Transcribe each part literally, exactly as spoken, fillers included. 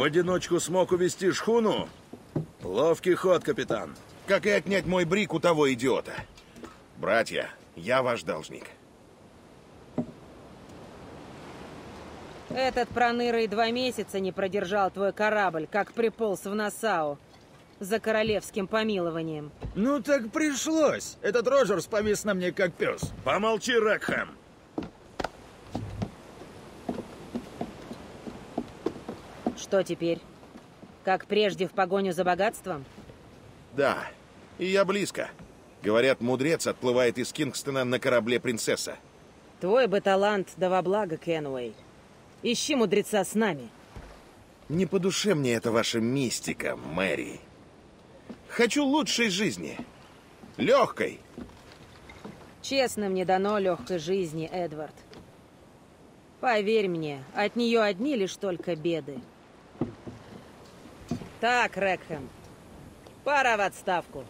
В одиночку смог увести шхуну? Ловкий ход, капитан. Как и отнять мой брик у того идиота. Братья, я ваш должник. Этот проныра и два месяца не продержал твой корабль, как приполз в Нассау. За королевским помилованием. Ну так пришлось. Этот Роджерс повис на мне, как пес. Помолчи, Рекхэм. Что теперь? Как прежде в погоню за богатством? Да, и я близко. Говорят, мудрец отплывает из Кингстона на корабле «Принцесса». Твой бы талант, да во благо, Кенуэй. Ищи мудреца с нами. Не по душе мне эта ваша мистика, Мэри. Хочу лучшей жизни. Легкой. Честно мне дано легкой жизни, Эдвард. Поверь мне, от нее одни лишь только беды. Так, Рекхэм, пора в отставку.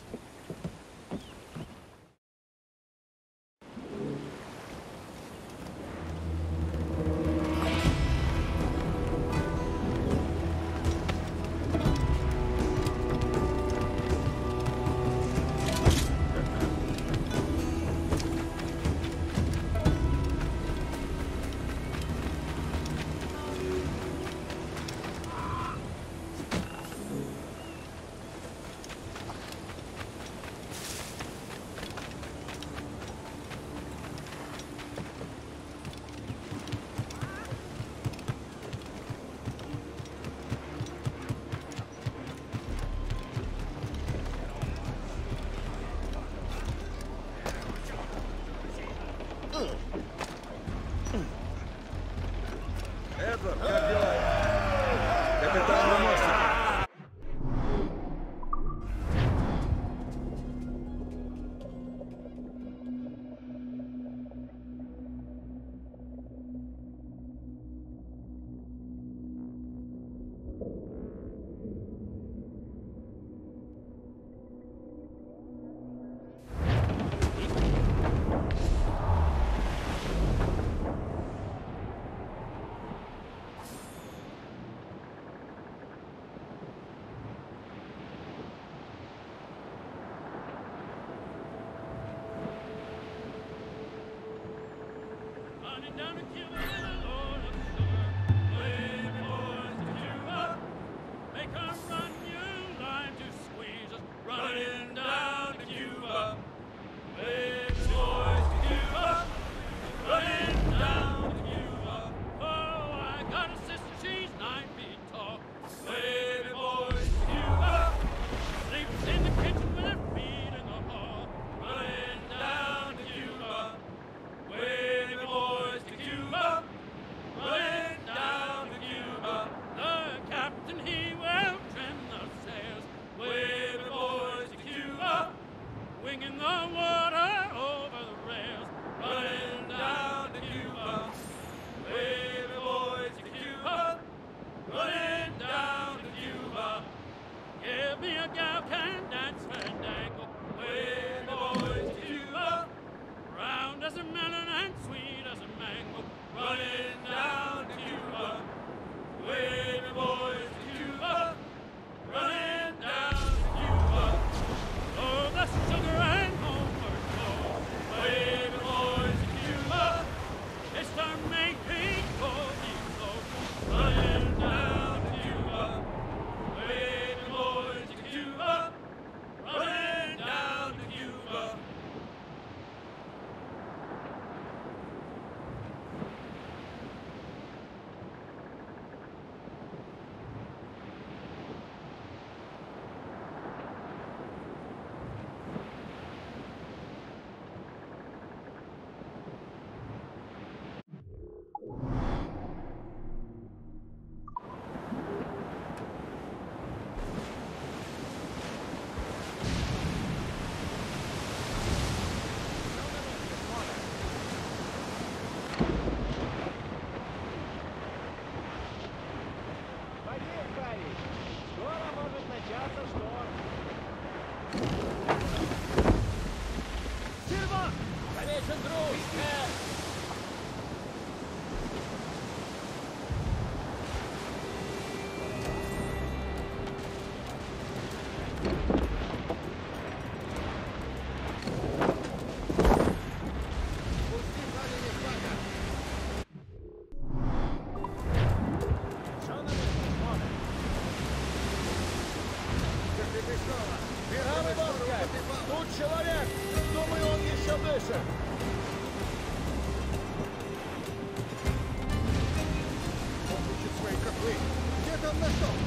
Эдвард, как дела? Капитан на мостике. дальше! Выключи свои котлы! Где там наш дом?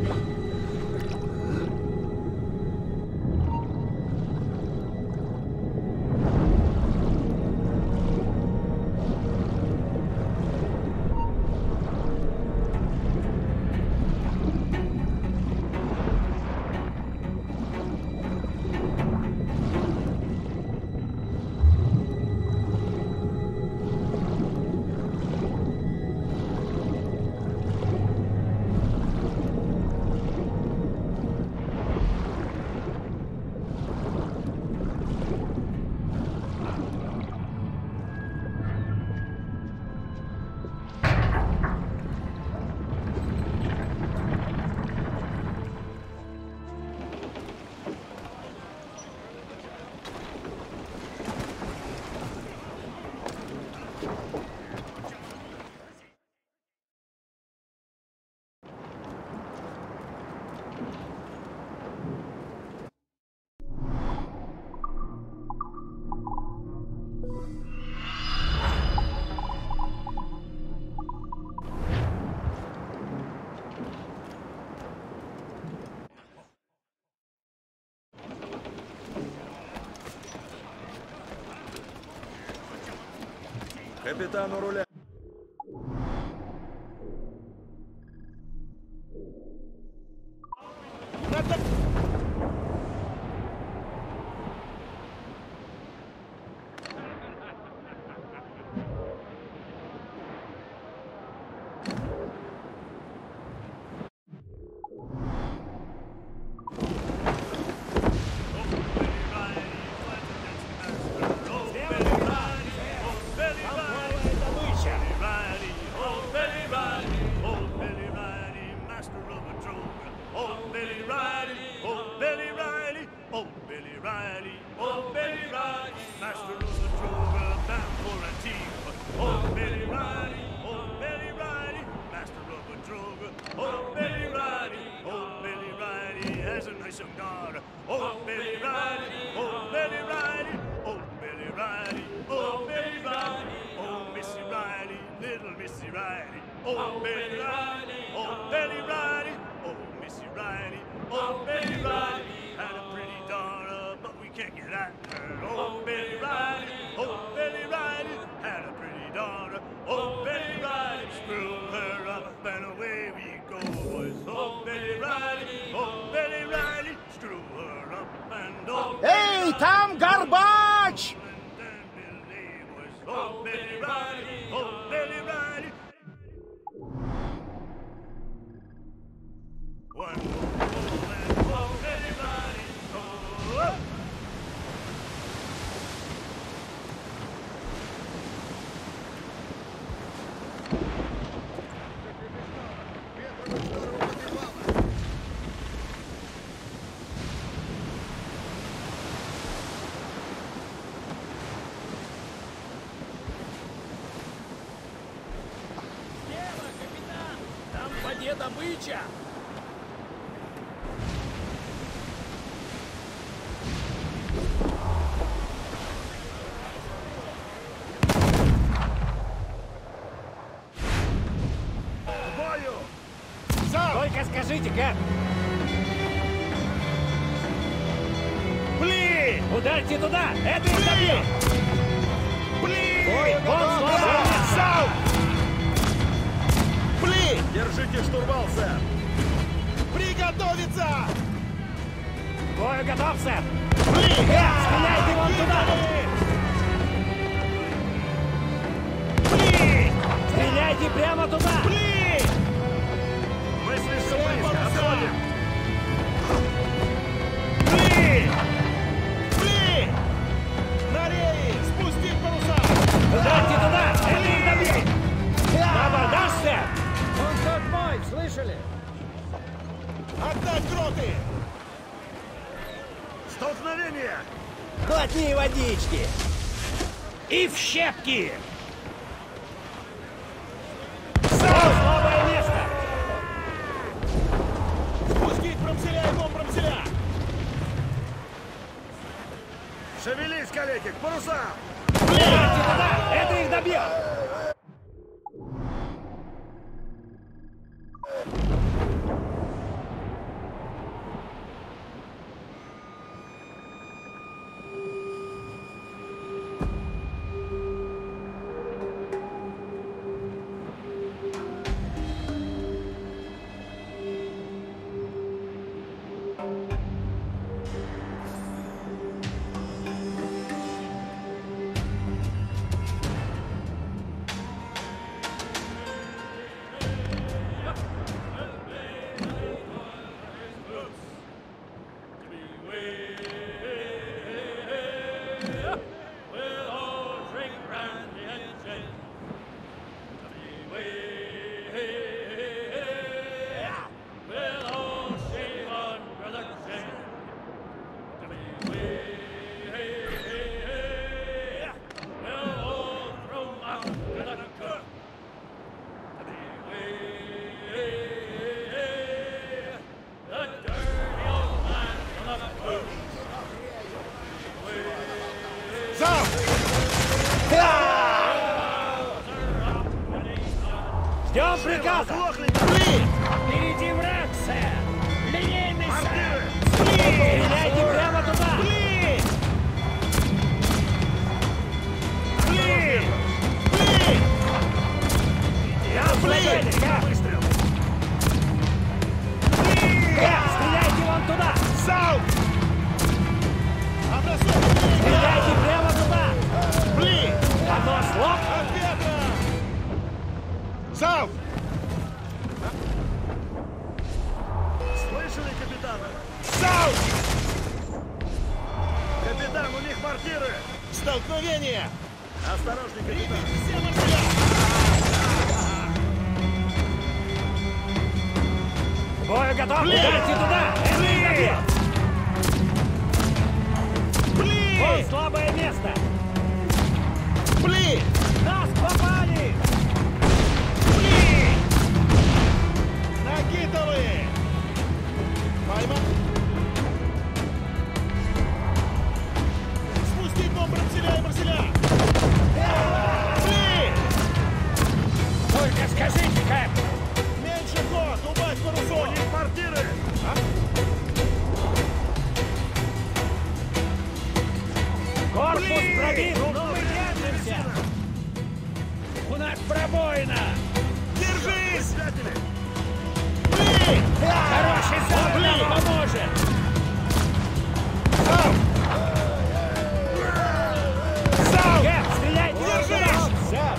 Капитан у руля. Эй, там Горбач! Добыча! К бою! Только скажите, как? Блин! Ударьте туда! Это их добьет! Блин! Вон свободен! Сау! Блин! Держите штурвал, сэр! Приготовиться! К бою готов, сэр! Блин! Стреляйте вон туда! Блин! Стреляйте прямо туда! Блин! Мы слишком близко! Отходим! Блин! Блин! На рее! Спустить паруса! Ударьте туда! Это их добьет! На абордаж, сэр! Он тот мой, слышали? Отдать гроты! Столкновение! Глотни водички! И в щепки! Слабое место! Спустить промселя и промселя! Шевелись, калеки, к парусам! Ударьте туда! Это их добьет! приказа! Блин! Впереди враг, сэр! Линейный, сэр! Стреляйте прямо туда! Блин! Блин! Блин! Я блин! Выстрел! Стреляйте вон туда! Сау! Образцов! Стреляйте прямо туда! Блин! Поднос лоб! От ветра! Сау! Слышали, капитана? Сау! Капитан, у них мортиры! Столкновение! Осторожней, капитан! Все морфия! К бою готов! Блин! Ударьте туда! Блин! Вон Блин! слабое место! Блин! Нас попали! Блин! Нагитовые! Пойма! Спустить бомб Марселя и Марселя! Блин! Только скажите, Кэп! Меньше ход! Убавь парусов! У них мортиры! Корпус Блин! пробит! Но мы держимся! У нас пробоина! Держись! Приятели! Блин! Хороший залп нам Блин! поможет! Сау! Сау! Кэп, стреляйте вон Держись! туда!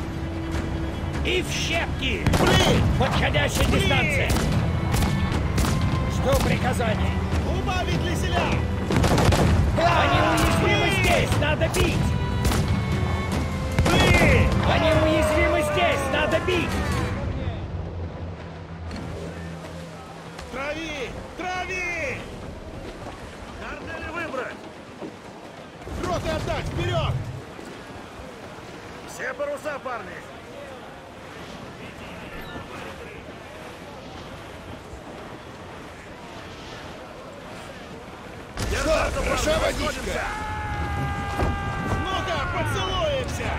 И в щепки! Блин! Подходящая Блин! дистанция! Жду приказаний! Убавить леселя! Они уязвимы здесь! Надо бить! Блин! Они уязвимы здесь! Надо бить! Трави! Трави! Гардели выбрать! Гроты отдать! Вперед! Все паруса, парни! Да, хороша водичка! Ну-ка, поцелуемся!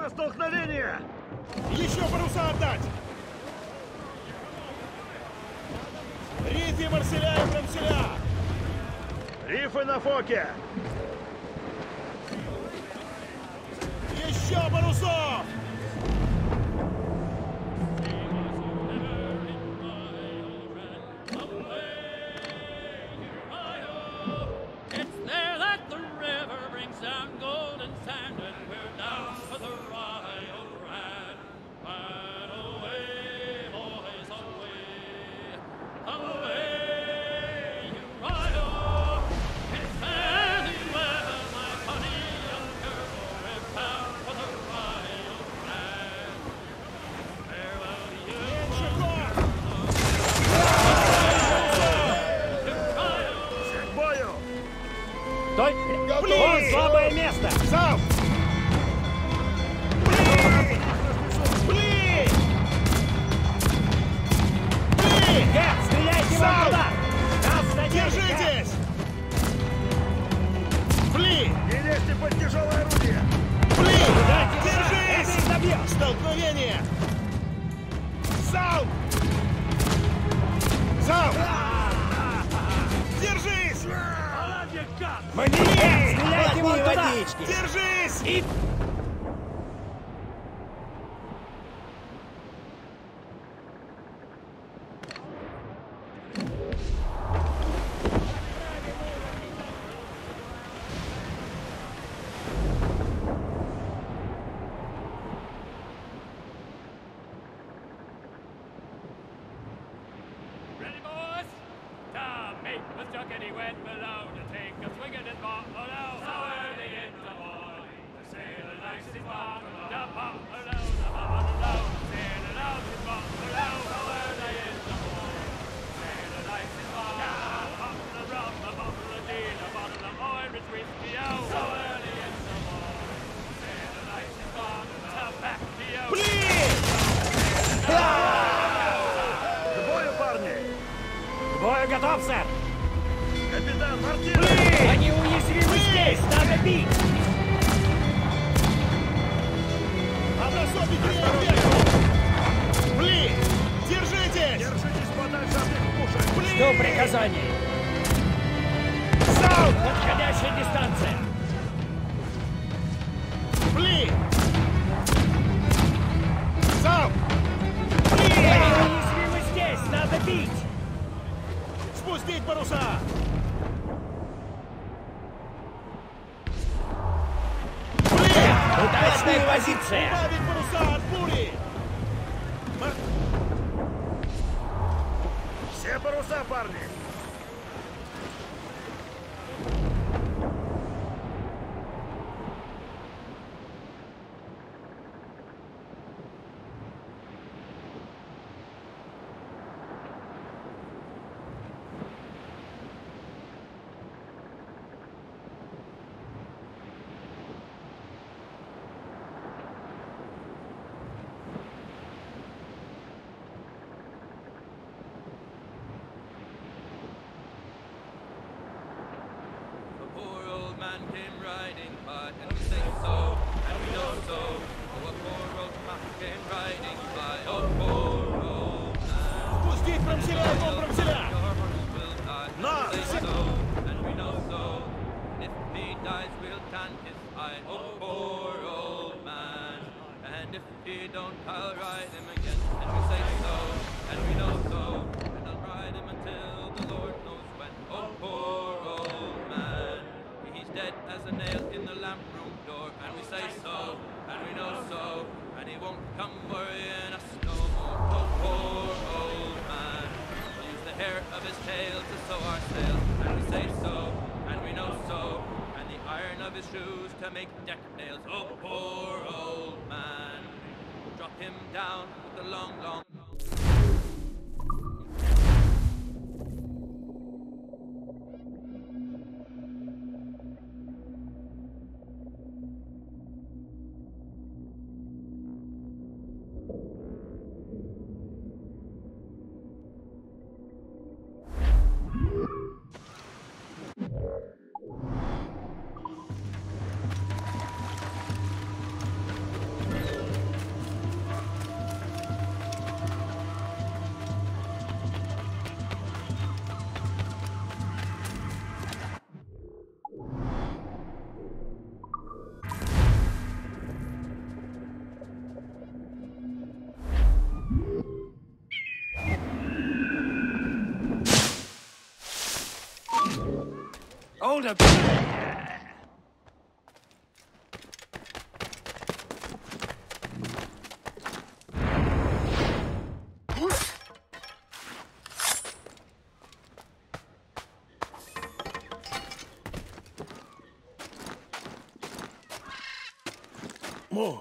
на столкновение! Еще паруса отдать! Рифы, марселя и промселя! Рифы на фоке! Еще парусов! Стой! Вон слабое место! Сам! Блин! Блин! Блин! Кэп, стреляйте Сам! вон туда! Нас задели, Кэп! Держитесь! Блин! Не лезьте под тяжелое орудие! Блин! Дайте сюда! Держись! Это их добьет! Столкновение! Залп! Залп! Держись! Мне! Кэп, стреляйте вон туда! Держись! И... Ready, boys? Tom, mate, was Chuck and he went below to take a swing at his bottle. So early in the morning, the sailor likes his bottle. The bottle, the bottle, the sailor loves his bottle. So early in the morning, the sailor likes his bottle. A bottle of rum, a bottle of gin, a bottle of Irish whiskey. Oh, so early in the morning, the sailor likes his bottle. So back to the ocean. Блин! К бою, парни! К бою готов, сэр! Капитан, мортир! Они уязвимы здесь! Надо бить! Образцовый вверх! Блин! Держитесь! Держитесь подальше от их пушек! Блин! Жду приказаний! Залп! Подходящая дистанция! Блин! Залп! Они Блин! уязвимы здесь! Надо бить! Спустить паруса! Блин! Удачная позиция! Убавить паруса от бури! Ма- Все паруса, парни! A poor old man came riding by, and we say so, and we know so. Oh, a poor old man came riding by, oh, poor old man. Спустить промселя и контрамселя! Your horse will die, and Нас! we say so, and we know so. And if he dies, we'll tan his eye, oh, poor old man. And if he don't, I'll ride him again, and we say so, and we know so. And I'll ride him until the Lord knows when, oh, poor old man. He's dead as a nail in the lamp room door, and we say so, and we know so, and he won't come worrying us no more. Oh, poor old man. We'll use the hair of his tail to sew our sails, and we say so, and we know so, and the iron of his shoes to make deck nails. Oh, poor old man. Drop him down with the long, long. Hold up. More.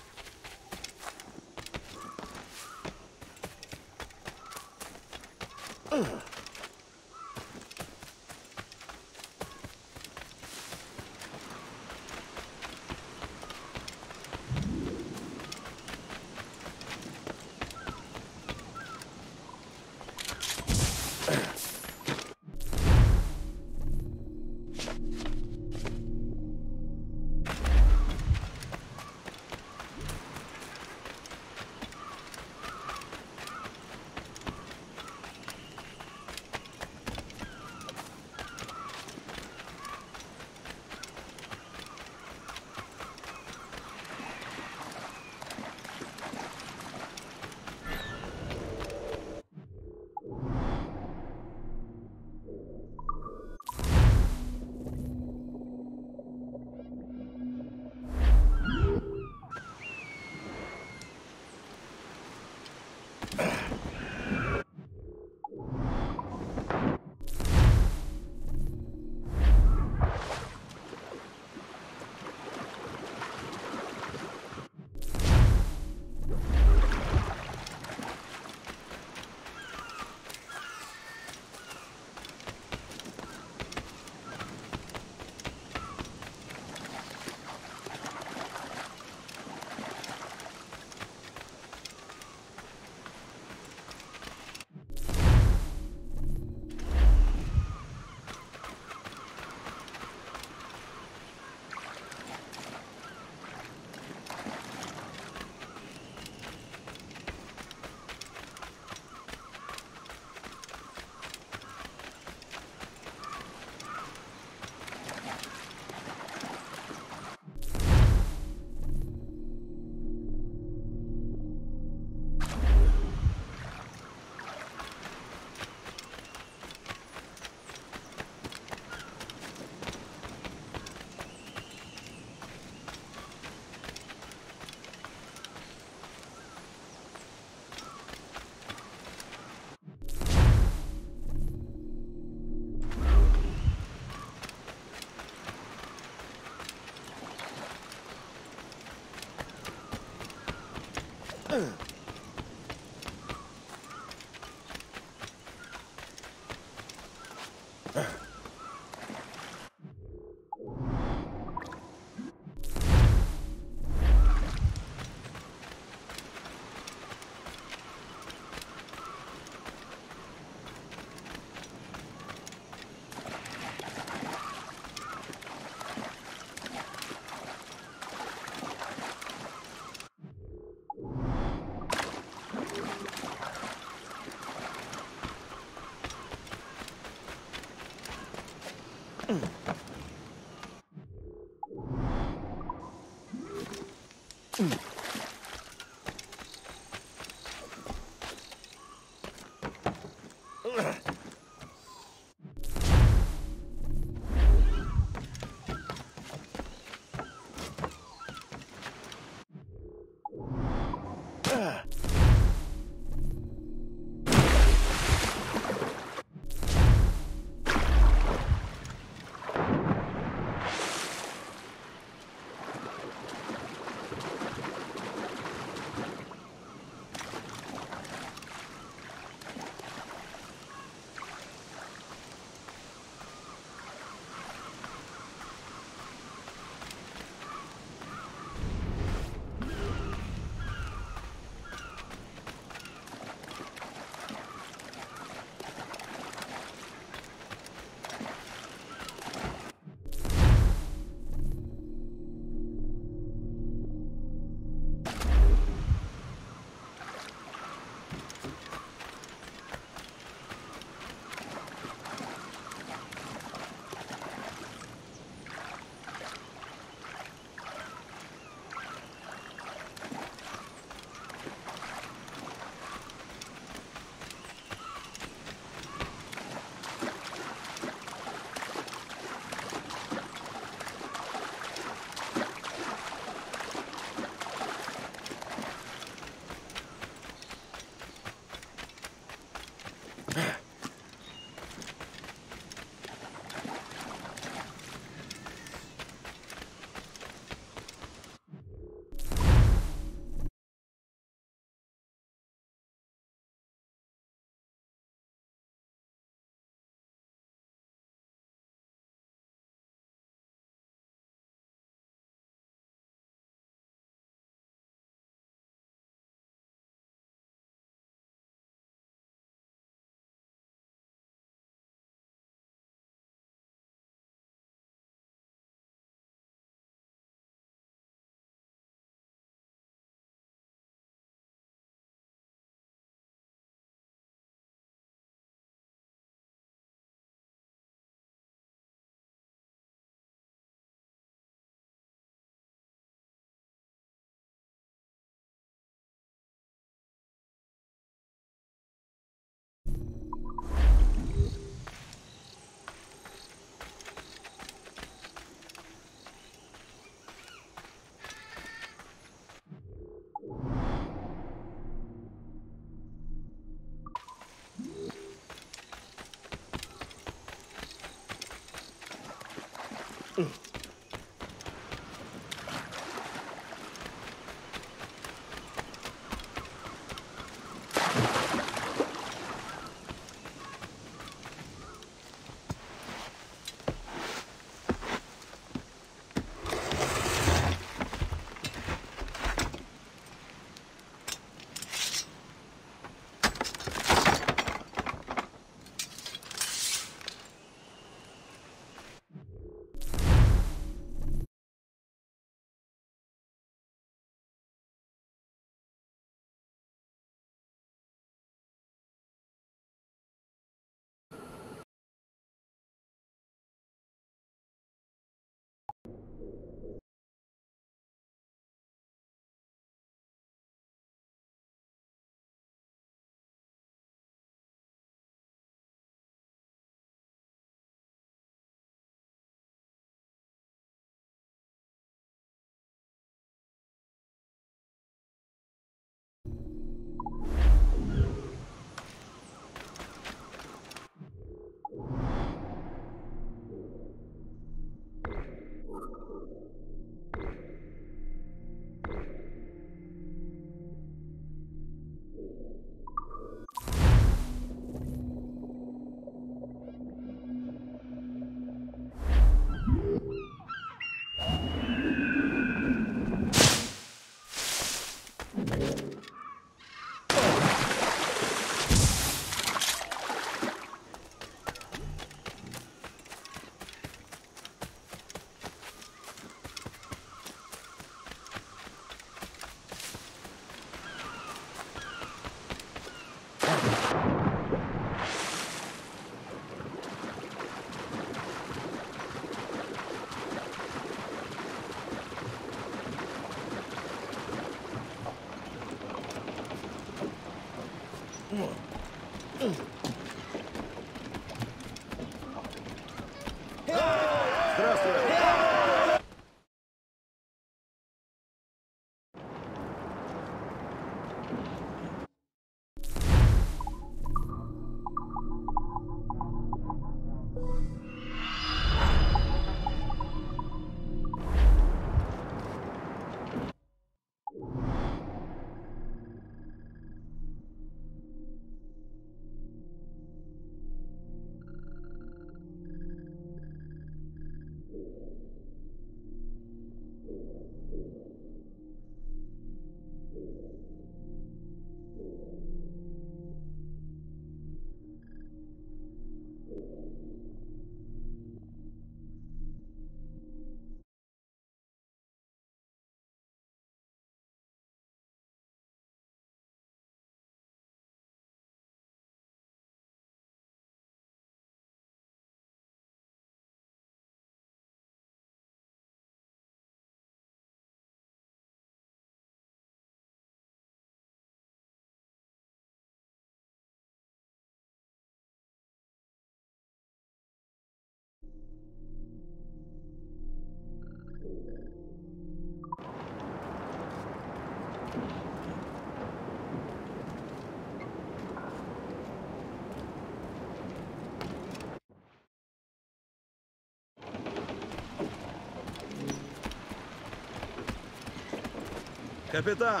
Капитан!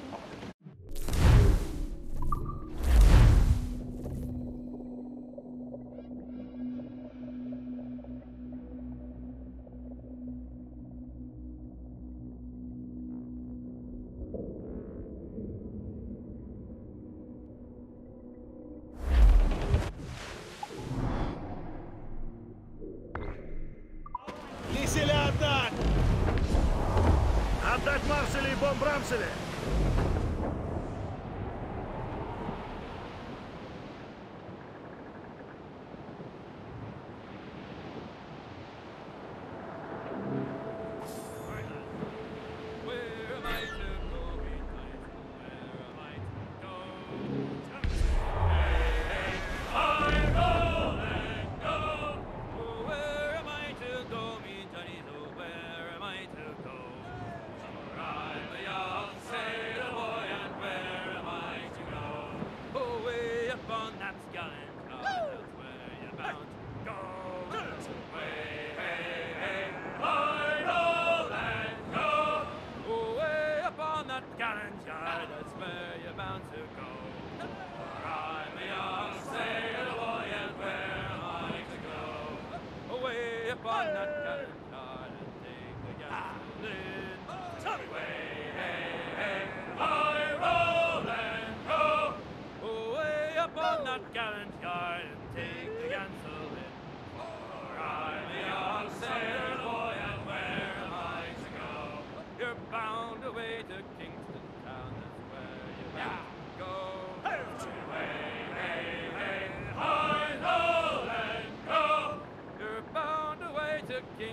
Киселя отдать! Отдать Марселе и Бомбрамселе! Where am I to go? Where am I to go? I'm golden, go. Oh, where am I to go, me Johnny? Oh, where am I to go? For I'm a young sailor. on that gallant yard and take the gasoline. Away, hey, hey, high roll and go. Away up on that gallant yard and take the gasoline. For I'm a young sailor boy, and where am I to go? You're bound away to Kingston town, that's where you have to go. Away, hey, hey, high roll and go. You're bound away to Kingston.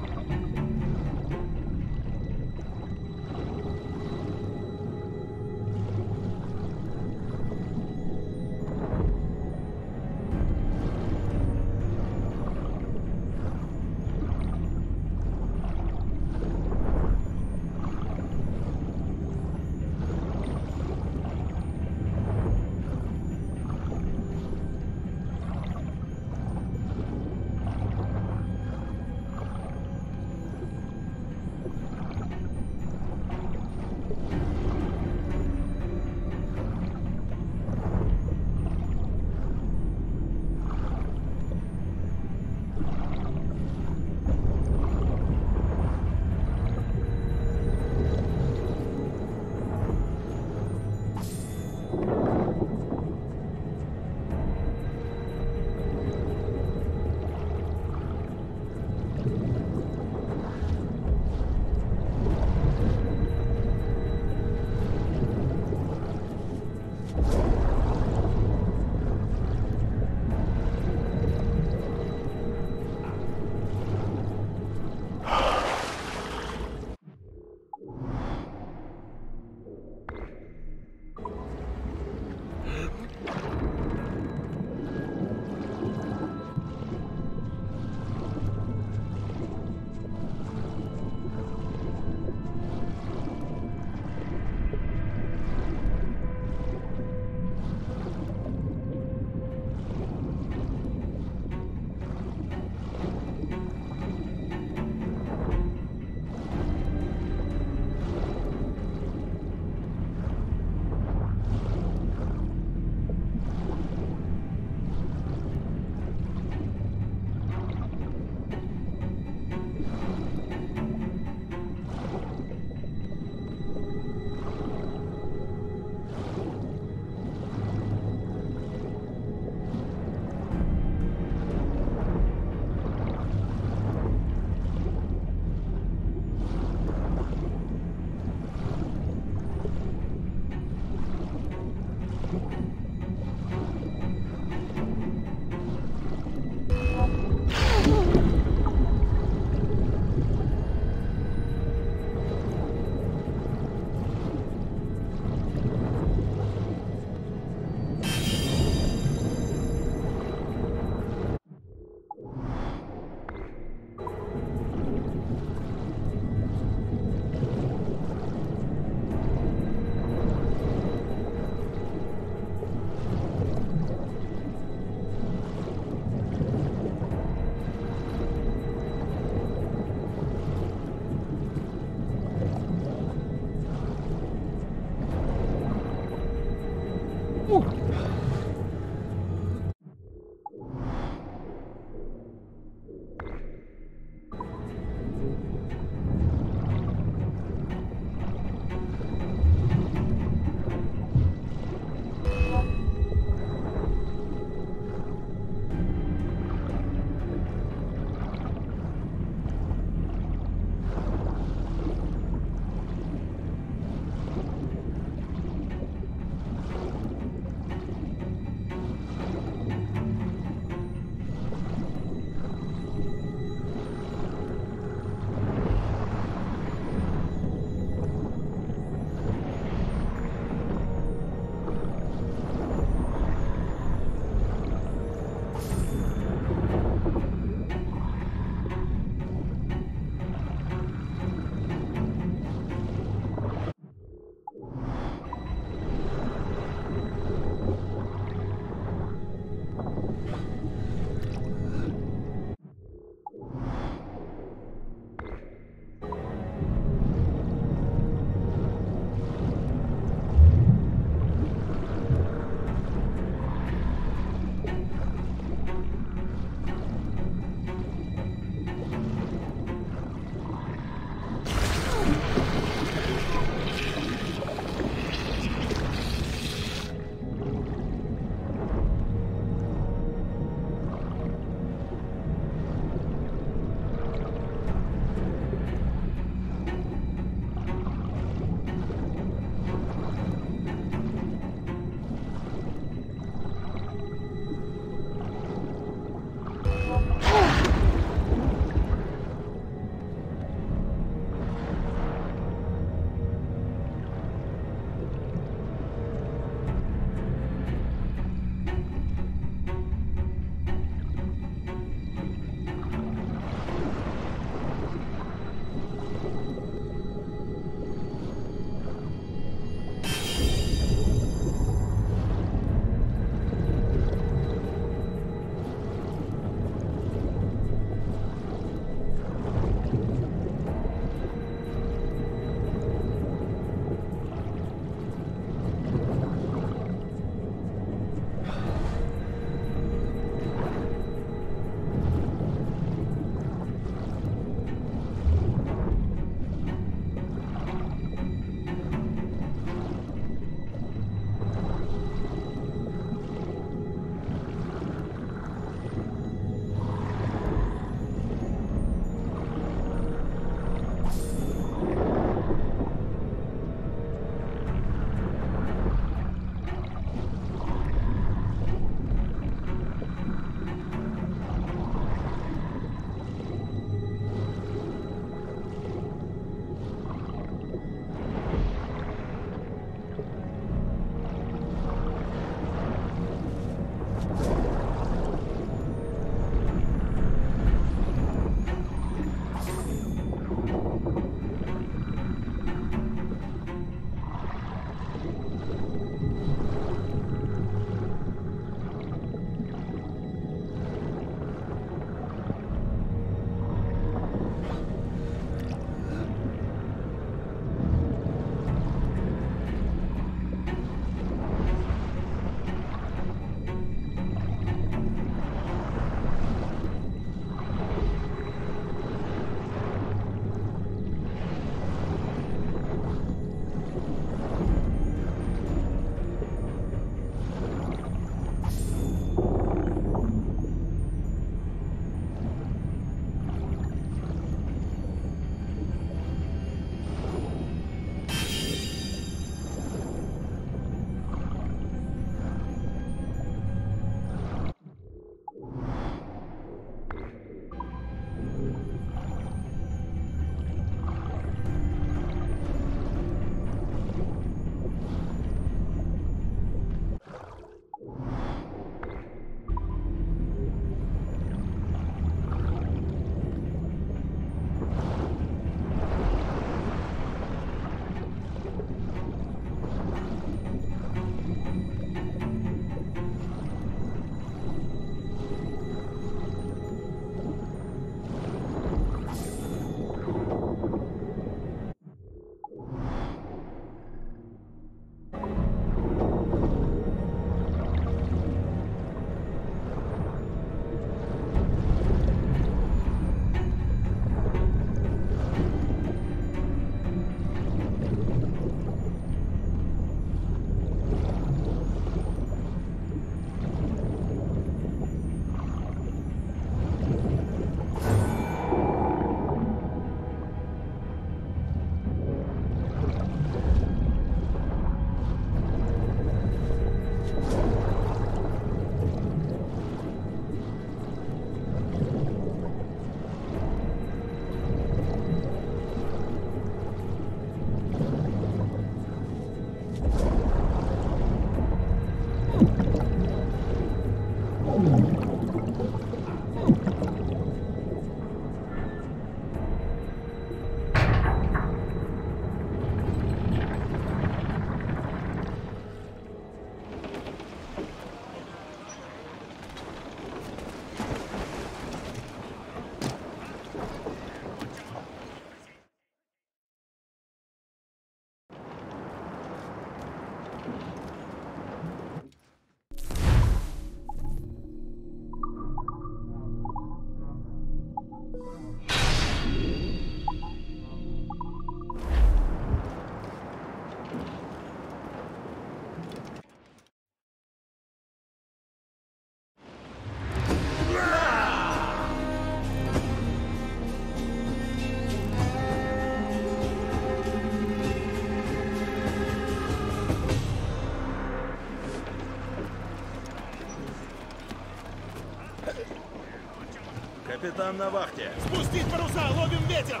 Капитан на вахте. Спустить паруса, ловим ветер!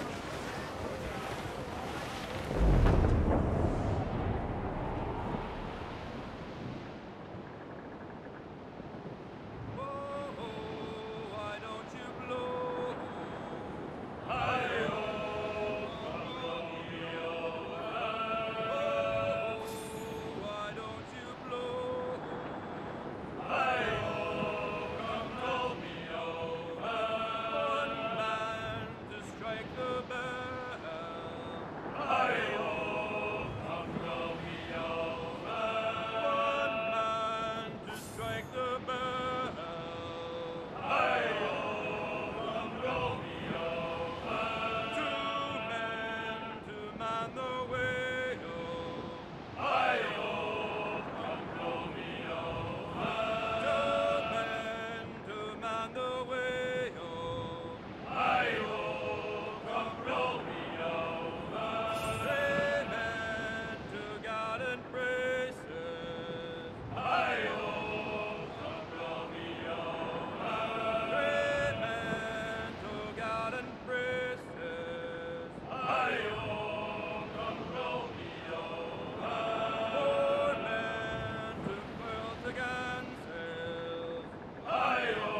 Why don't you blow? Why don't you blow? One man to strike the bell. One man to strike the bell. Two men to man the wheel. Two men to man the wheel. Three men to garden braces. Three men to garden braces. Four men to quilt again sails. Four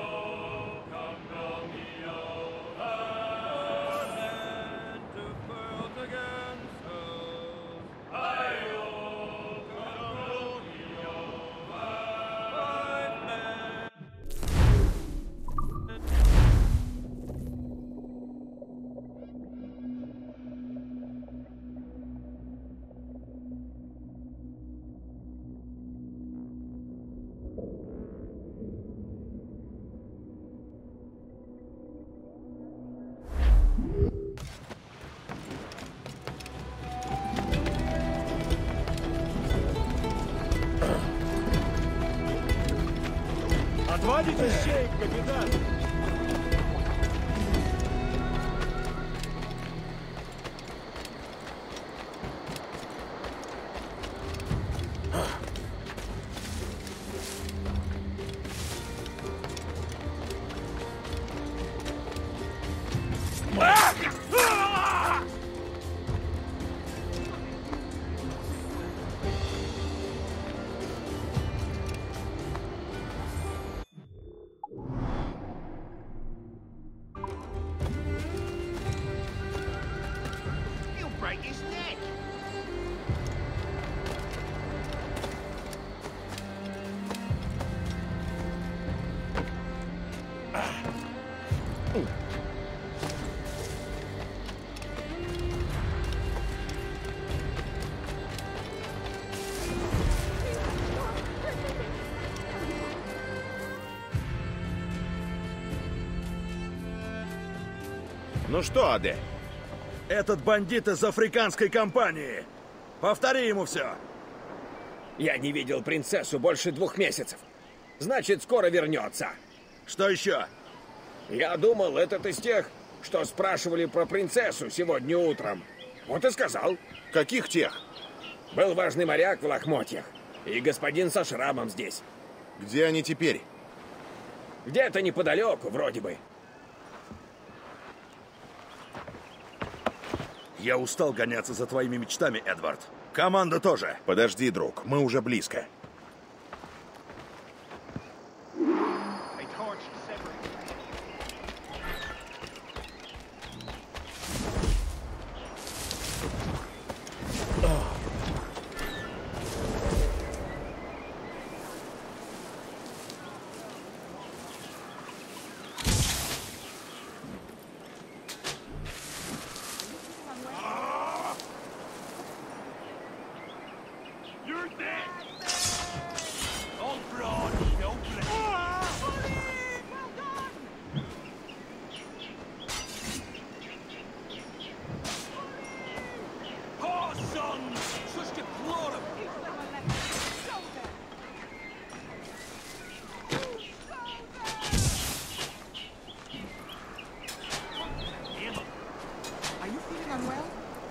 men to quilt again sails. Five men. Отводите щей, капитан! He'll break his neck. Ну что, Аде? Этот бандит из африканской компании. Повтори ему все. Я не видел принцессу больше двух месяцев. Значит, скоро вернется. Что еще? Я думал, этот из тех, что спрашивали про принцессу сегодня утром. Вот и сказал. Каких тех? Был важный моряк в лохмотьях. И господин со шрамом здесь. Где они теперь? Где-то неподалеку, вроде бы. Я устал гоняться за твоими мечтами, Эдвард. Команда тоже. Подожди, друг, мы уже близко. They torched several. You're dead! All broad, no blade. Poor sons! Such deplorable! Are you feeling unwell?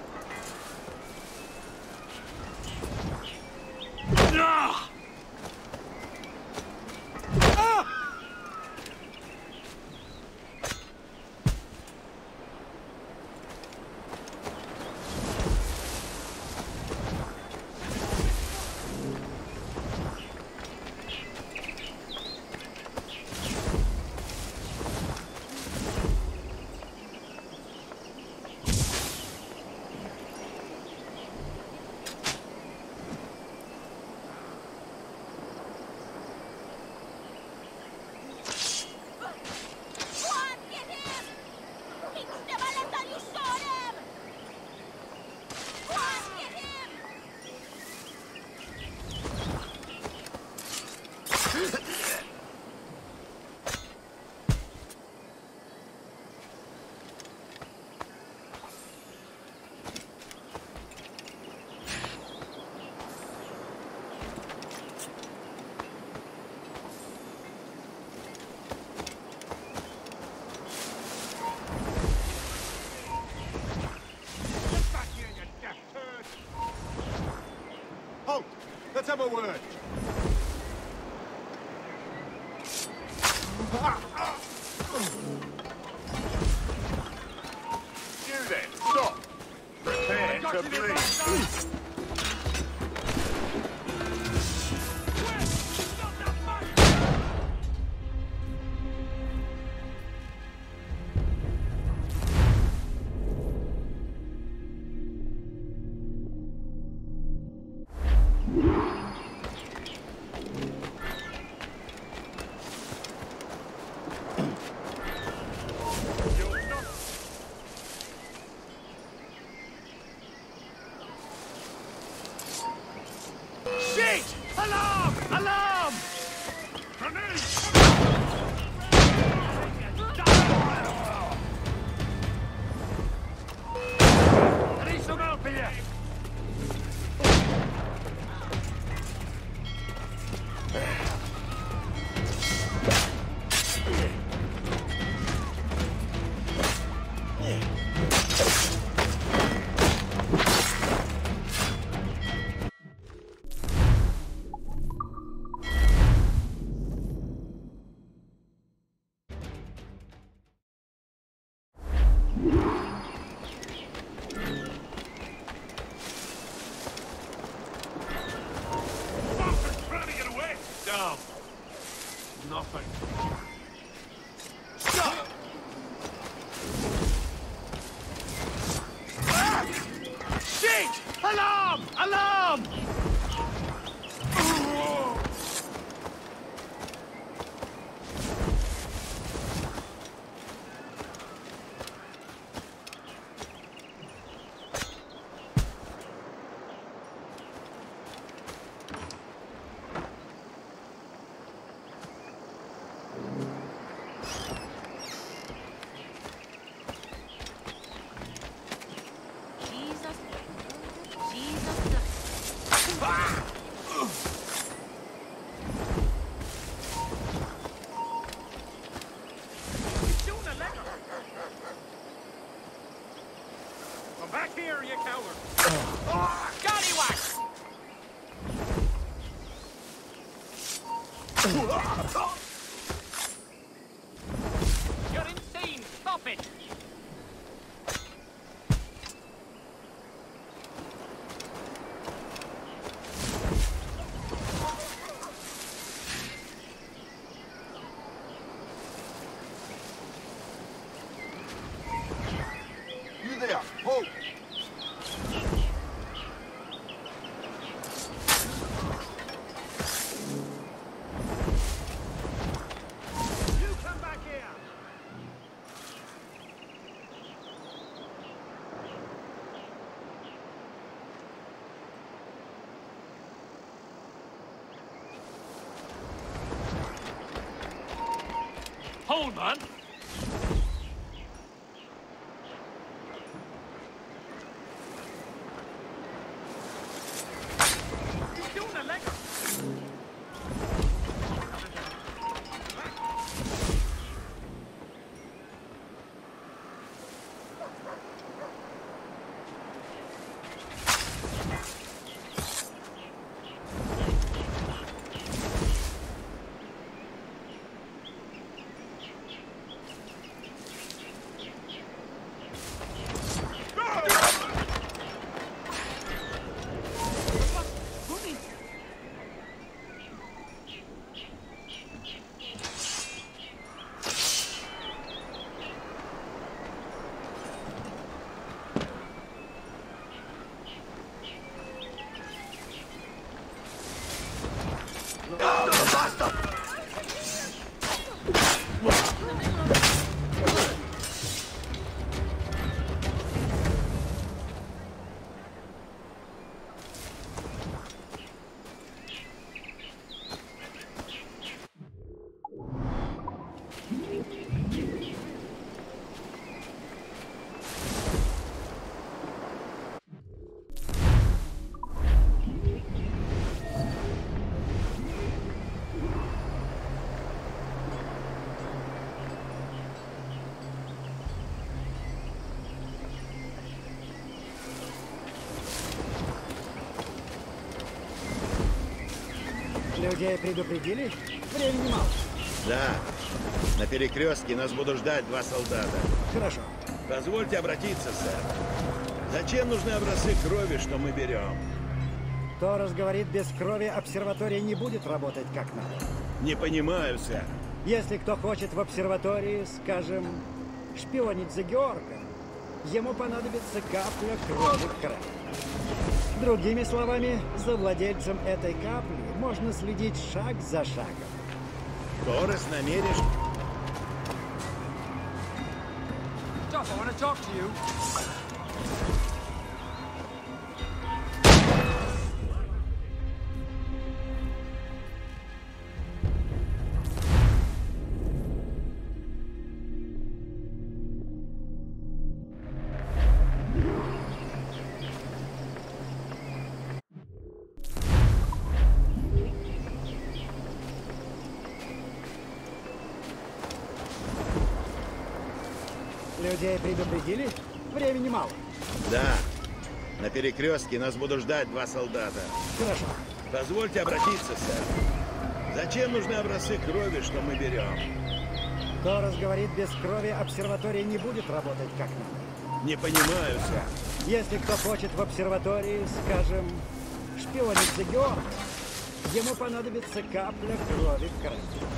Ah! my word. You then, stop. Prepare to bleed. Shit! Alarm! Alarm! I need some help here! Dumb. Nothing. Stop! Ah! Shit! Alarm! Alarm! Come back here, you coward! Oh, Gollywhack! You're insane! Stop it! You there! Hold! You come back here! Hold on! Людей предупредили? Времени мало. Да. На перекрестке нас будут ждать два солдата. Хорошо. Позвольте обратиться, сэр. Зачем нужны образцы крови, что мы берем? Торос говорит, без крови обсерватория не будет работать как надо. Не понимаю, сэр. Если кто хочет в обсерватории, скажем, шпионить за Георгом, ему понадобится капля крови Крэя. Другими словами, за владельцем этой капли можно следить шаг за шагом. Торос намерен... Duff, I want to talk to you. Людей предупредили? Времени мало. Да. На перекрестке нас будут ждать два солдата. Хорошо. Позвольте обратиться, сэр. Зачем нужны образцы крови, что мы берем? Торос говорит, без крови обсерватория не будет работать как надо. Не понимаю, сэр. Если кто хочет в обсерватории, скажем, шпионить за Георгом, ему понадобится капля крови Крэя.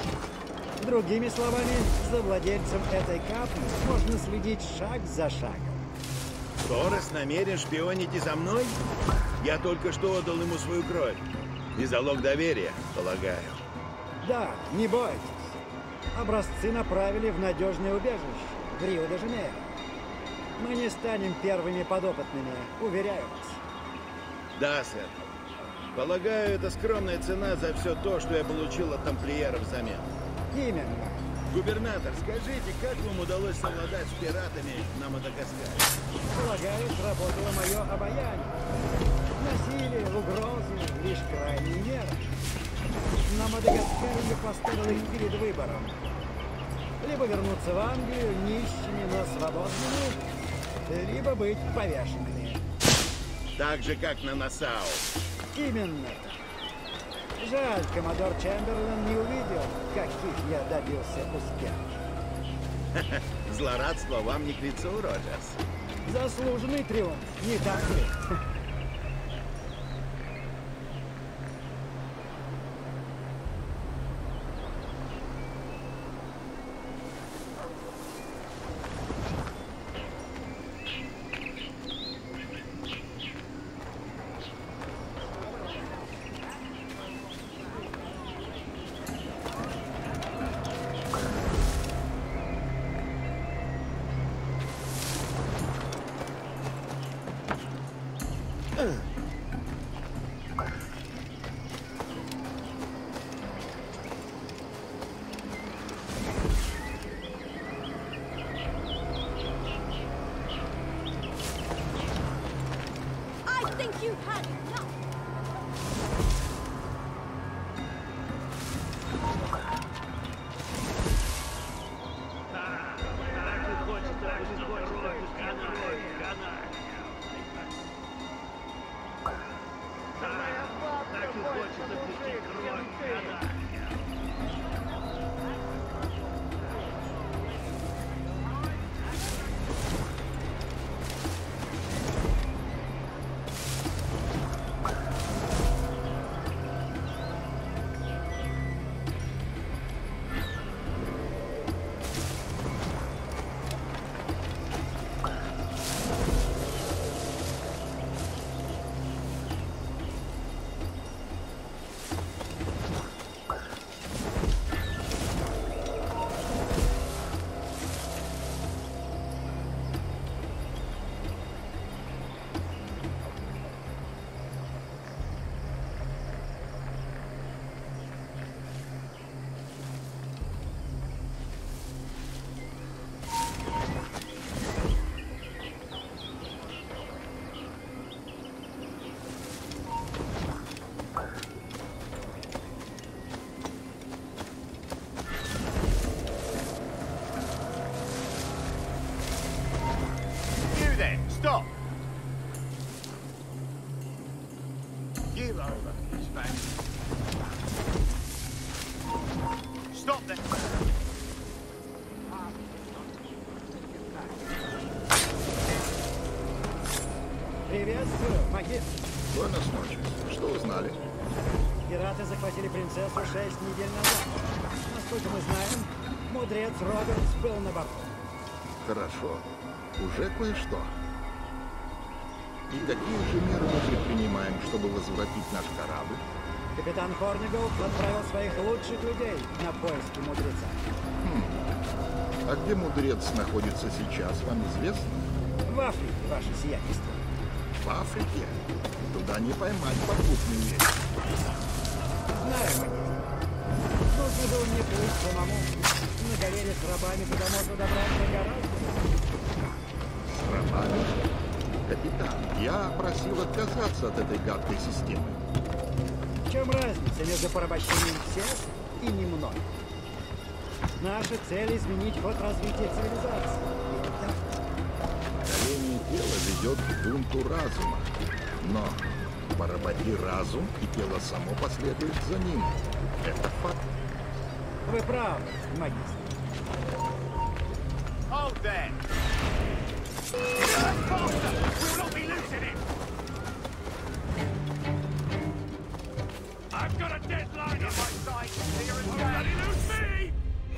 Другими словами, за владельцем этой капли можно следить шаг за шагом. Торос намерен шпионить и за мной? Я только что отдал ему свою кровь. И залог доверия, полагаю. Да, не бойтесь. Образцы направили в надежное убежище, в Рио-де-Жанейро. Мы не станем первыми подопытными, уверяю вас. Да, сэр. Полагаю, это скромная цена за все то, что я получил от тамплиеров взамен. Именно. Губернатор, скажите, как вам удалось совладать с пиратами на Мадагаскаре? Полагаю, сработало мое обаяние. Насилие, угрозы, лишь крайние меры. На Мадагаскаре я поставил их перед выбором. Либо вернуться в Англию нищими, но свободными, либо быть повешенными. Так же, как на Насау. Именно так. Жаль, коммодор Чемберлен не увидел, каких я добился успехов. Злорадство вам не к лицу, Роджерс. Заслуженный триумф, не так ли? Stop! Give over, Spanish. Приветствую, магистр. Буэнос ночес. Что узнали? Пираты захватили принцессу шесть недель назад. Насколько мы знаем, мудрец Робертс был на борту. Хорошо. Уже кое-что. И какие же меры мы предпринимаем, чтобы возвратить наш корабль? Капитан Хорнигоу отправил своих лучших людей на поиски мудреца. Хм. А где мудрец находится сейчас, вам известно? В Африке, ваше сиятельство. В Африке? Туда не поймать попутный ветер. Знаю, магистр. Нужно было мне плыть самому. На галере с рабами туда можно добраться гораздо. С рабами? Капитан, я просил отказаться от этой гадкой системы. В чем разница между порабощением всех и немного? Наша цель — изменить ход развития цивилизации. Горение тела ведет к бунту разума. Но поработи разум, и тело само последует за ним. Это факт. Вы правы, магистр. Hold there! We'll not be losing it! I've got a deadline on my Side clear and bloody down. lose me!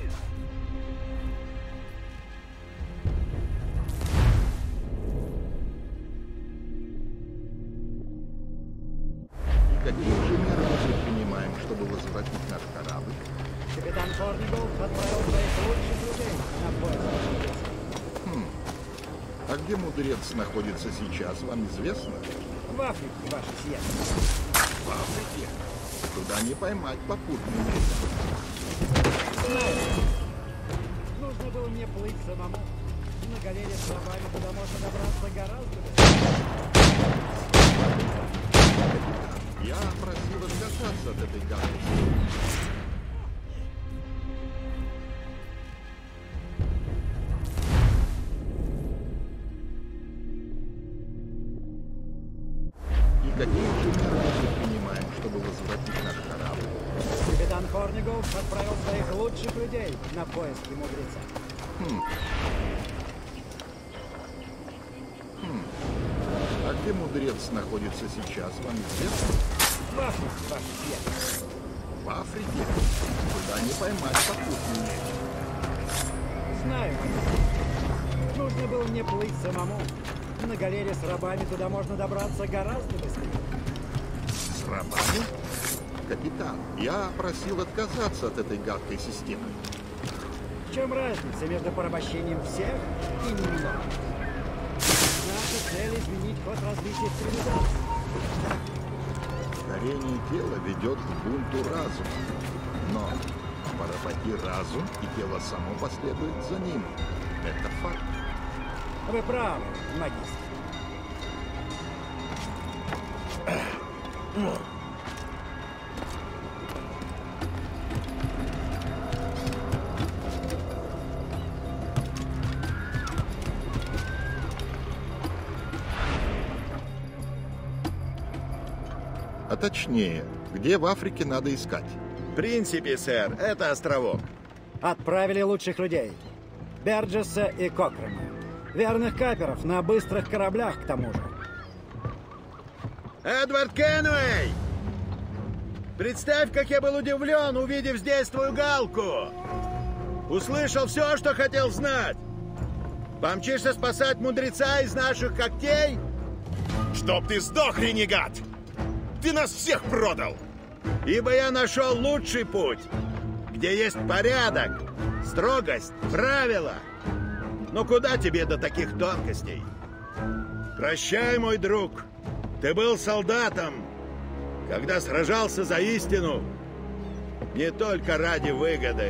И какие же меры мы предпринимаем, чтобы возвратить наш корабль? Капитан Хорнигоу отправил своих лучших людей на поиск мудреца. Хм. А где мудрец находится сейчас, вам известно? В Африке, ваше сиятельство. В Африке. Туда не поймать попутный ветер. Знаю. Нужно было мне плыть самому. На галере с рабами туда можно добраться гораздо быстрее. Я просил отказаться от этой гадости. И какие же меры мы предпринимаем, чтобы возвратить наш корабль? Капитан Хорнигоу отправил своих лучших людей на поиски мудреца. Хм. Хм. А где мудрец находится сейчас, вам известно? В Африке, ваше сиятельство. В Африке? Туда не поймать попутный ветер. Знаю. Нужно было мне плыть самому. На галере с рабами туда можно добраться гораздо быстрее. С рабами? Капитан, я просил отказаться от этой гадкой системы. В чем разница между порабощением всех и немного? Наша цель — изменить ход развития цивилизации. Горение тела ведет к бунту разума. Но поработи разум, и тело само последует за ним. Это факт. Вы правы, магистр. А точнее, где в Африке надо искать? В принципе, сэр, это островок. Отправили лучших людей. Берджеса и Кокрена. Верных каперов на быстрых кораблях, к тому же. Эдвард Кенуэй! Представь, как я был удивлен, увидев здесь твою галку! Услышал все, что хотел знать! Помчишься спасать мудреца из наших когтей? Чтоб ты сдох, ренегат! Ты нас всех продал! Ибо я нашел лучший путь, где есть порядок, строгость, правила. Но куда тебе до таких тонкостей? Прощай, мой друг. Ты был солдатом, когда сражался за истину, не только ради выгоды.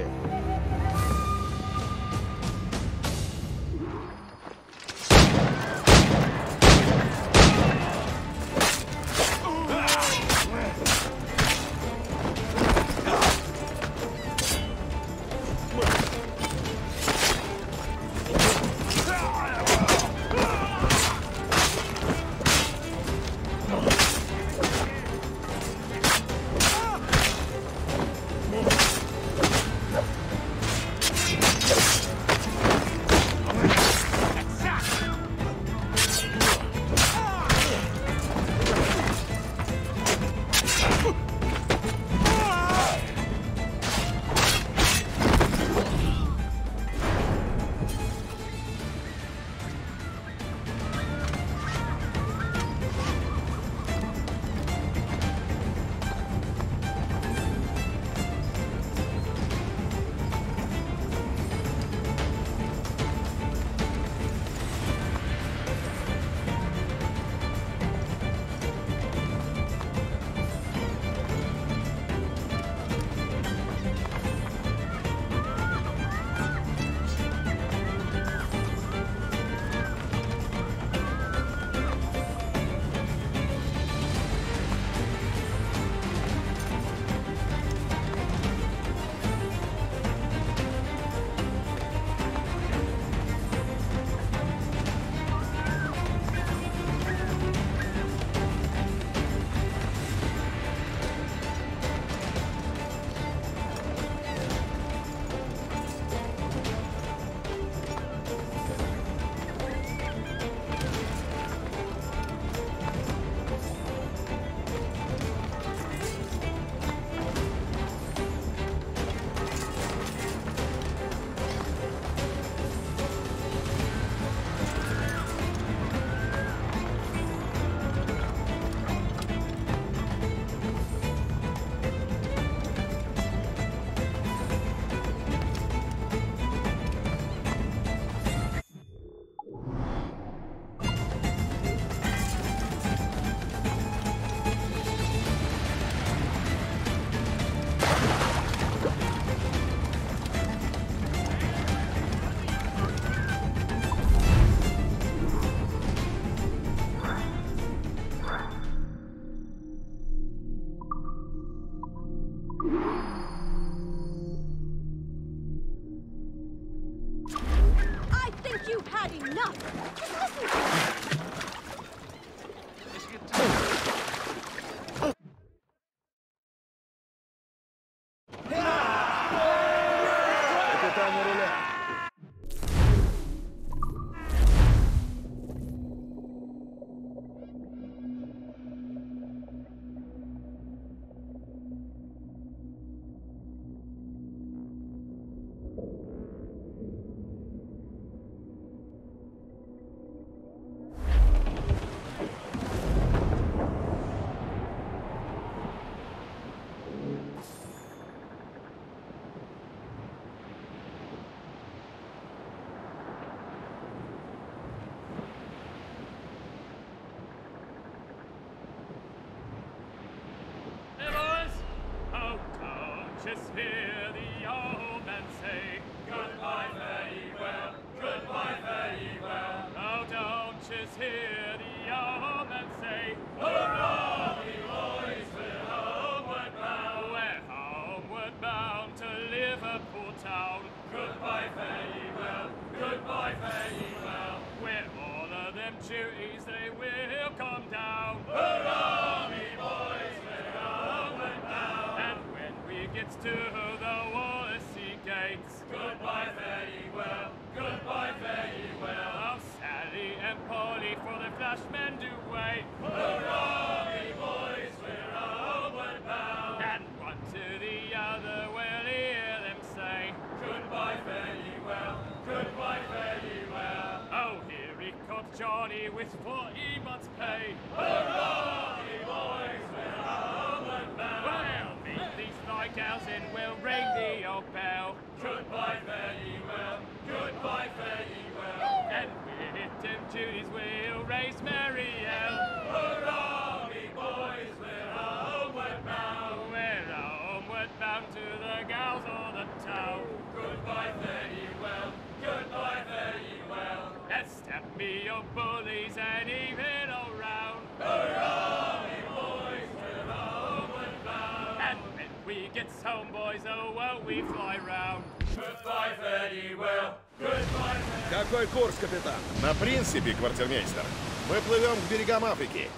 just hear the old man say, goodbye, fare ye well, goodbye, fare ye well. Oh, don't just hear the old man say, hurrah, me boys, we're homeward bound. We're homeward bound to Liverpool town. Goodbye, fare ye well, goodbye, fare ye well. Where all of them duties they will come down. Hurrah, me boys, we're homeward bound. And when we get to the Wallasey gates, goodbye, fare ye well, goodbye, fare ye well. Oh, Sally and Polly for the flashmen do wait. Hurrah, me boys, we're homeward bound. And one to the other will hear them say, goodbye, fare ye well, goodbye, fare ye well. Oh, here he comes Johnny with forty months' pay. Hurrah, me boys, we're homeward bound. Well, meet these fly gals and we'll ring the old bell. Goodbye, fare ye well, goodbye, fare ye well. And with them duties we'll raise Marielle. Hurrah, me boys, we're homeward bound. We're homeward bound to the gals of the town. Goodbye, fare ye well, goodbye, fare ye well. Let's step me your bullies and even all round. Hurrah, me boys, we're homeward bound. And when we get home, boys, oh, won't we fly round. Goodbye, fare ye well, goodbye, fare. Какой курс, капитан? На принципе, квартирмейстер. Мы плывем к берегам Африки.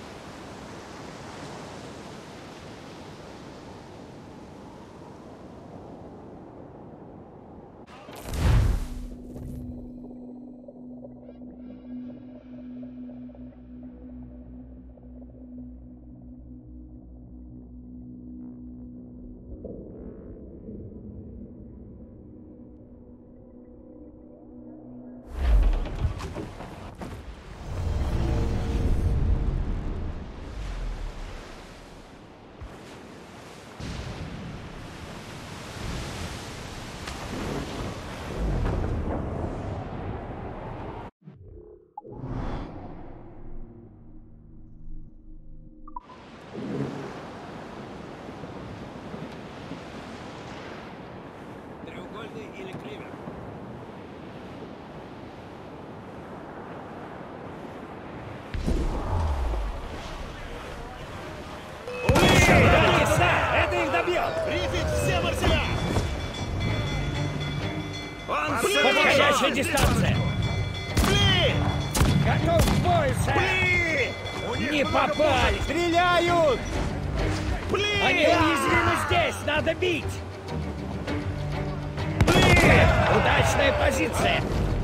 Или кривер? Это их добьет! Рифить все марселя! Он подходящая дистанция! Пли! Готов к бою, сэр! Пли! Не попали! Стреляют! Пли! Они уязвимы здесь! Надо бить! Удачная позиция!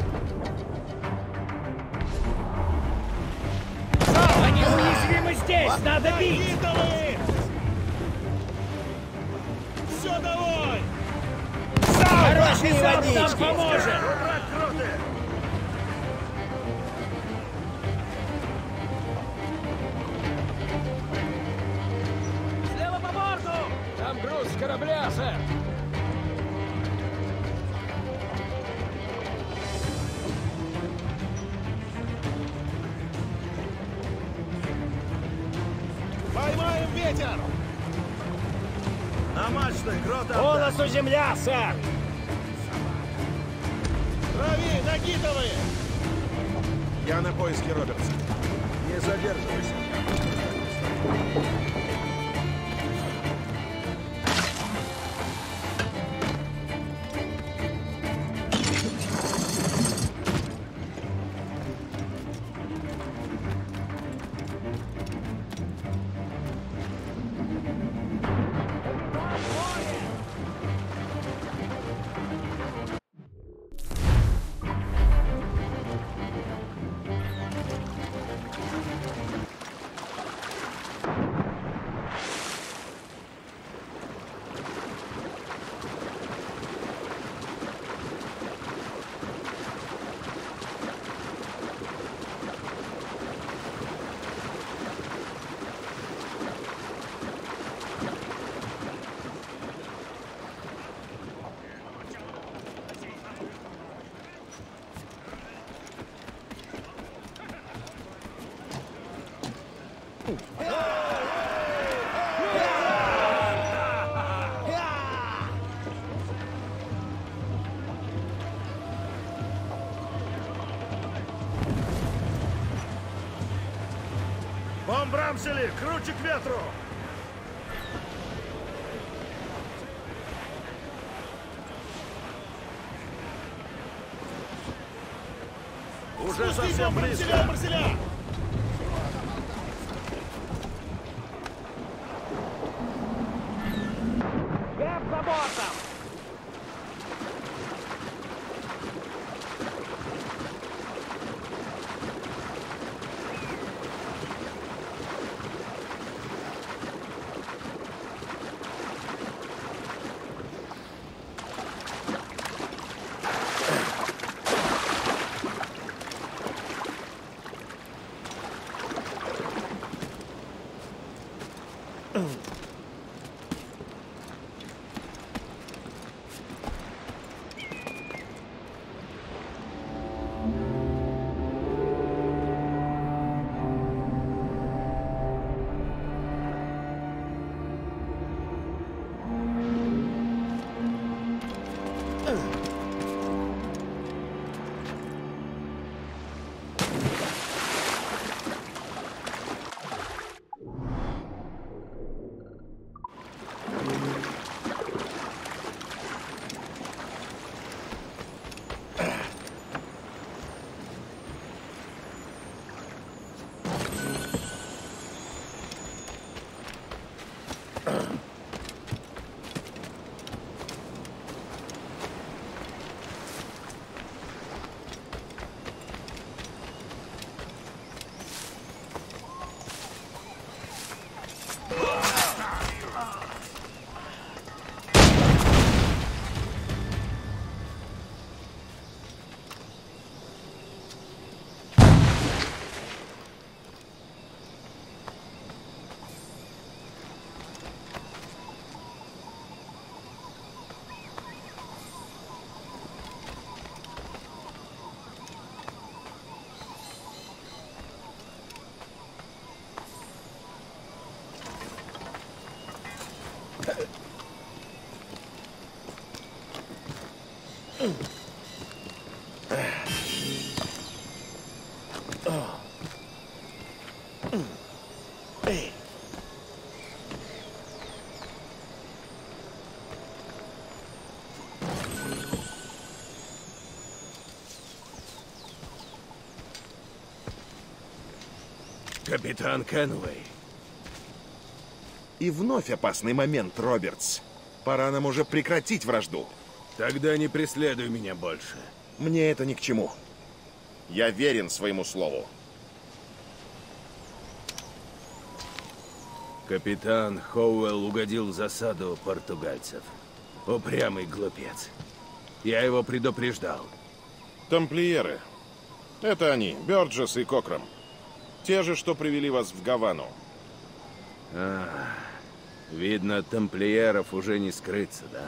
Они уязвимы здесь! Надо бить! Все, давай! Хороший залп нам поможет! Слева по борту! Там груз с корабля, сэр! Поймаем ветер! На мачты, грота! Полосу земля, сэр! Трави, накидывай! Я на поиске Робертса. Не задерживайся. Бом Брамсели, круче к ветру! Уже совсем близко. Марселя! Гэп за бортом! Капитан Кенуэй. И вновь опасный момент, Робертс. Пора нам уже прекратить вражду. Тогда не преследуй меня больше. Мне это ни к чему. Я верен своему слову. Капитан Хоуэлл угодил в засаду португальцев. Упрямый глупец. Я его предупреждал. Тамплиеры. Это они, Бёрджес и Кокрам. Те же, что привели вас в Гавану. А, видно, от тамплиеров уже не скрыться, да?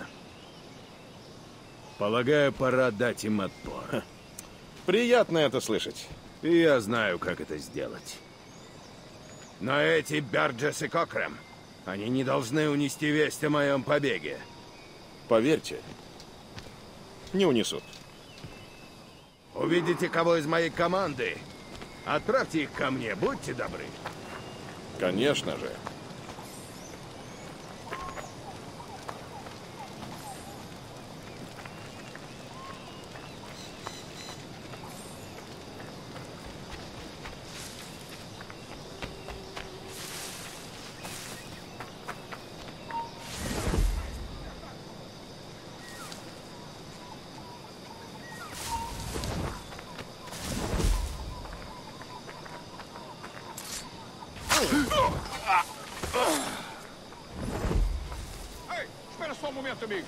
Полагаю, пора дать им отпор. Ха. Приятно это слышать. И я знаю, как это сделать. Но эти Бёрджес и Кокрам, они не должны унести весть о моем побеге. Поверьте, не унесут. Увидите кого из моей команды, отправьте их ко мне, будьте добры. Конечно же. Ei, espera só um momento, amigo.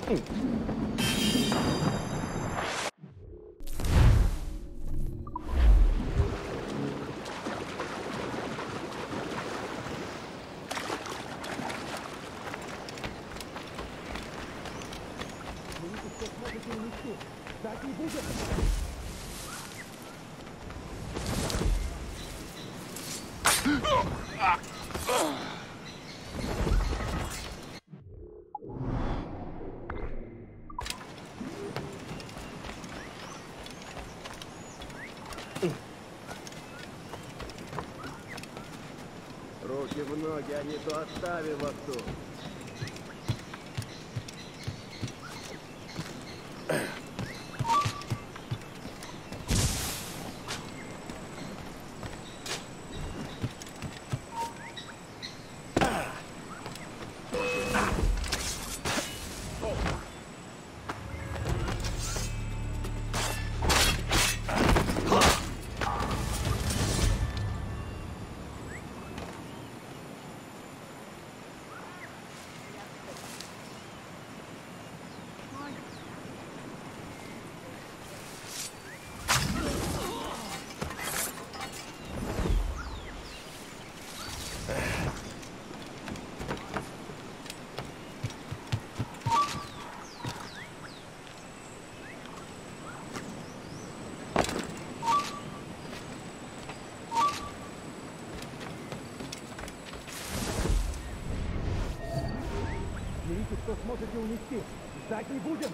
Руки в ноги, а не то оставим во рту. Что сможете унести? Ждать не будем!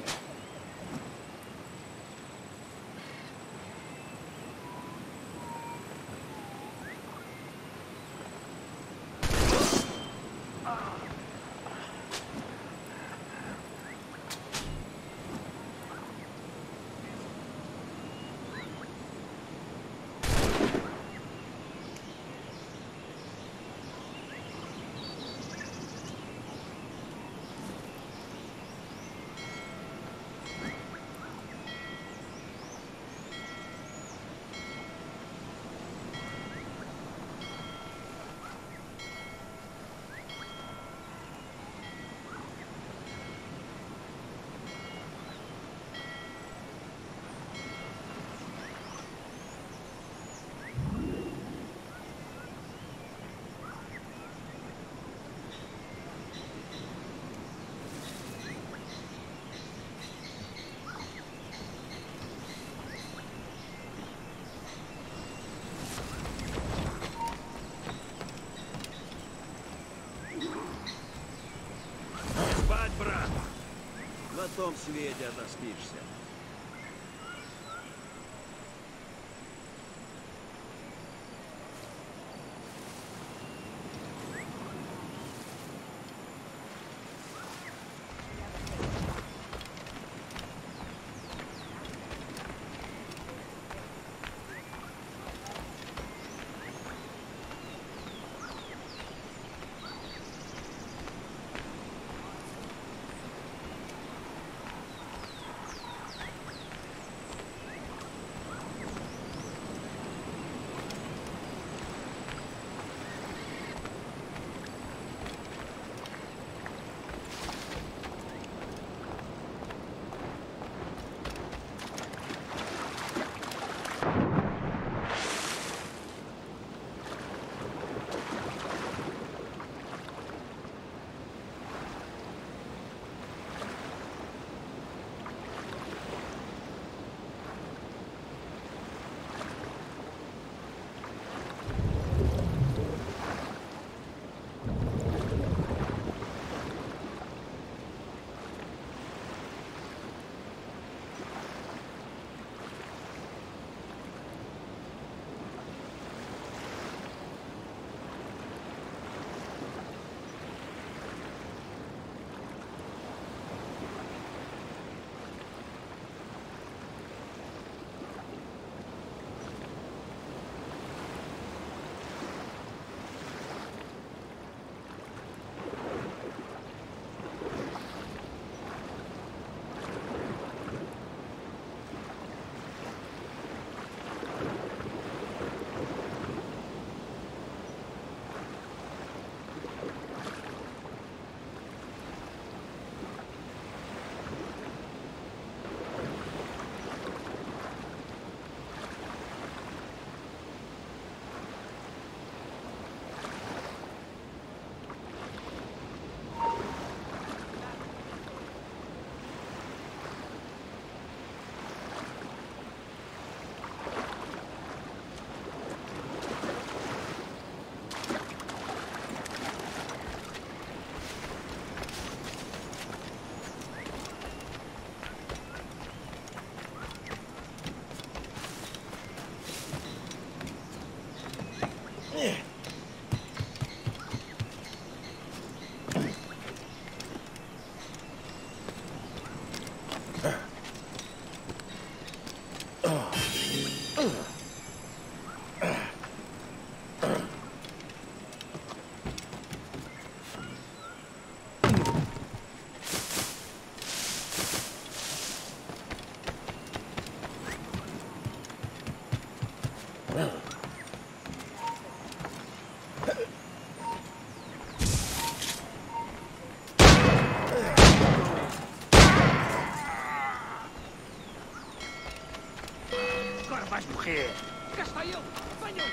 Спать, брат! На том свете отоспишься. Corvas, mujer! Cá está ele! Venham!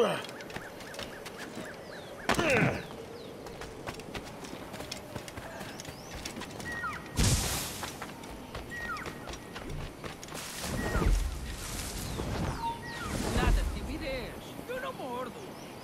Nada de timidez. Eu não mordo.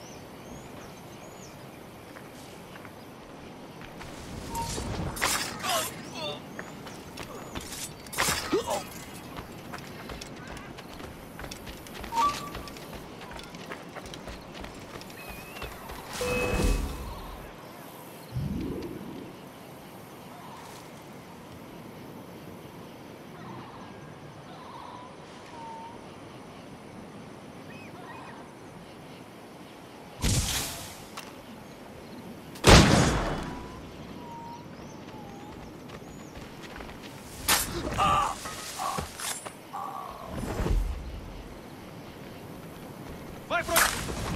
Vai pro...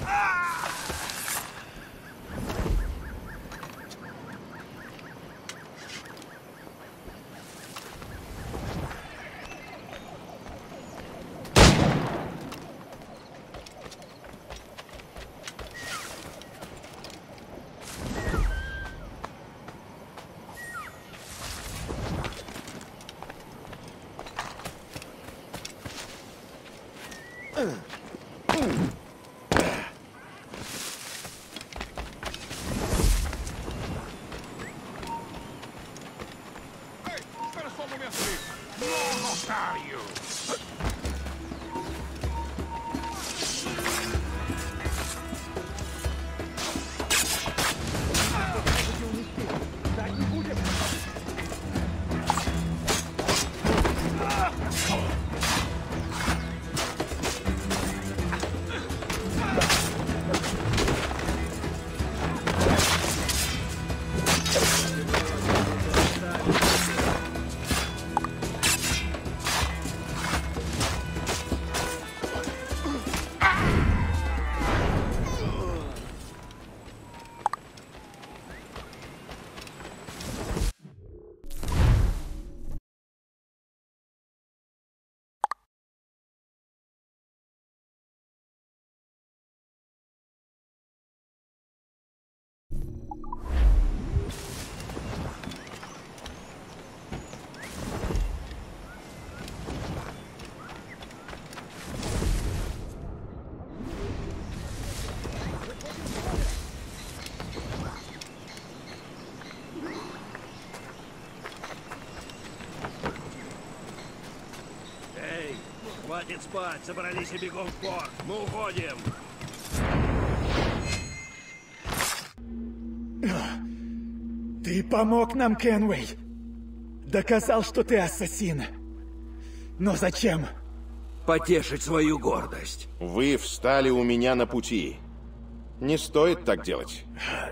Espera só um momento ali. Não, otário! Хватит спать, собрались и бегом в порт. Мы уходим. Ты помог нам, Кенуэй. Доказал, что ты ассасин. Но зачем? Потешить свою гордость. Вы встали у меня на пути. Не стоит так делать.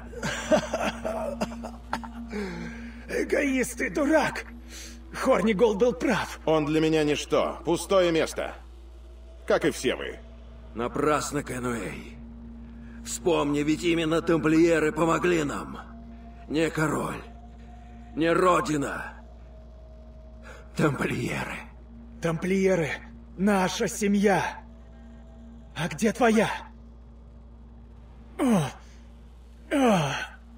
Эгоист и дурак. Хорнигол был прав. Он для меня ничто. Пустое место. Как и все вы. Напрасно, Кенуэй. Вспомни, ведь именно тамплиеры помогли нам. Не король, не родина. Тамплиеры. Тамплиеры — наша семья. А где твоя? О! О!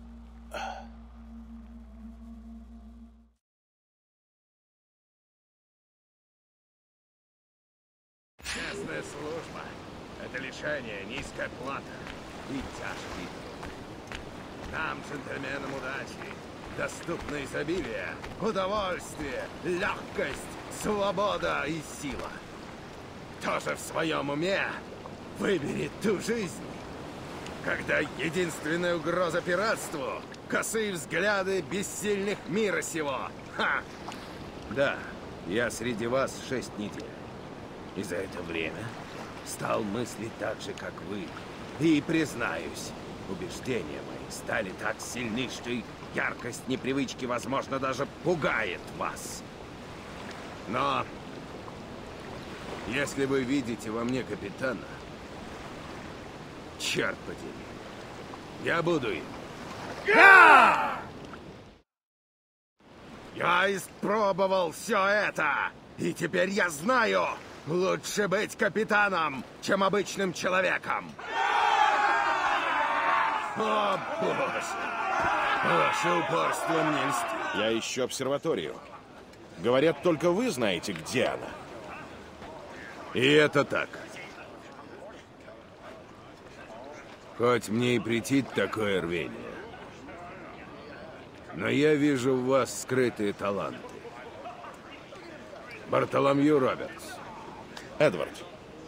Честная служба — это лишение, низкая плата и тяжкий труд. Нам, джентльменам, удачи, доступно изобилие, удовольствие, легкость, свобода и сила. Кто же в своем уме выберет ту жизнь, когда единственная угроза пиратству — косые взгляды бессильных мира сего? Ха! Да, я среди вас шесть недель. И за это время стал мыслить так же, как вы. И, признаюсь, убеждения мои стали так сильны, что и яркость непривычки, возможно, даже пугает вас. Но если вы видите во мне капитана, черт подери, я буду им. Я испробовал все это, и теперь я знаю, лучше быть капитаном, чем обычным человеком. О, боже! Ваше упорство мне льстит. Я ищу обсерваторию. Говорят, только вы знаете, где она. И это так. Хоть мне и претит такое рвение, но я вижу в вас скрытые таланты. Бартоломью Робертс. Эдвард.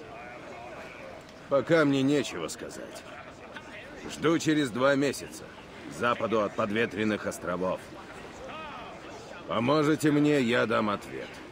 Пока мне нечего сказать. Жду через два месяца. К западу от подветренных островов. Поможете мне, я дам ответ.